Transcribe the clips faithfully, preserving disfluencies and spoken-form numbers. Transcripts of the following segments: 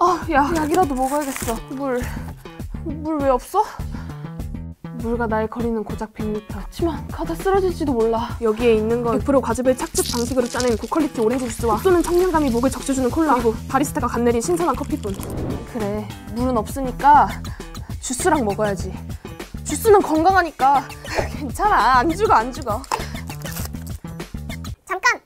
아, 야, 약이라도 먹어야겠어. 물, 물 왜 없어? 물과 나의 거리는 고작 백 미터. 하지만 가다 쓰러질지도 몰라. 여기에 있는 건 백 퍼센트 과즙을 착즙 방식으로 짜낸 고퀄리티 오렌지 주스와 쏘는 청량감이 목을 적셔주는 콜라, 그리고 바리스타가 갓 내린 신선한 커피뿐. 그래, 물은 없으니까 주스랑 먹어야지. 주스는 건강하니까. 괜찮아, 안 죽어 안 죽어. 잠깐!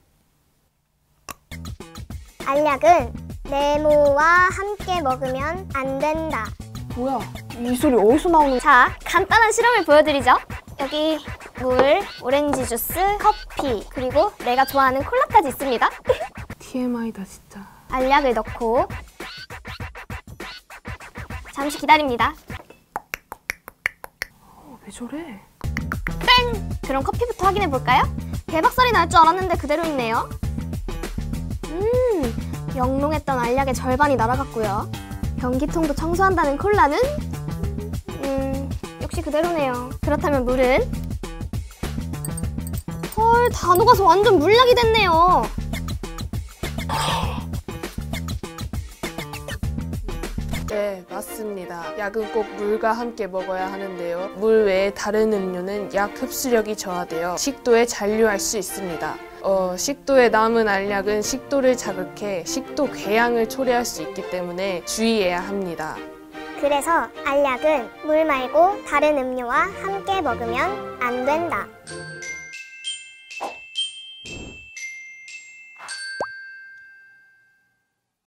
알약은 네모와 함께 먹으면 안 된다. 뭐야, 이 소리 어디서 나오는... 자, 간단한 실험을 보여드리죠. 여기 물, 오렌지 주스, 커피, 그리고 내가 좋아하는 콜라까지 있습니다. 티엠아이다 진짜. 알약을 넣고 잠시 기다립니다. 어, 왜 저래? 땡! 그럼 커피부터 확인해볼까요? 대박살이 날 줄 알았는데 그대로 있네요. 음, 영롱했던 알약의 절반이 날아갔고요. 변기통도 청소한다는 콜라는 음, 역시 그대로네요. 그렇다면 물은? 헐, 다 녹아서 완전 물약이 됐네요. 네, 맞습니다. 약은 꼭 물과 함께 먹어야 하는데요. 물 외에 다른 음료는 약 흡수력이 저하되어 식도에 잔류할 수 있습니다. 어, 식도에 남은 알약은 식도를 자극해 식도 궤양을 초래할 수 있기 때문에 주의해야 합니다. 그래서 알약은 물 말고 다른 음료와 함께 먹으면 안 된다.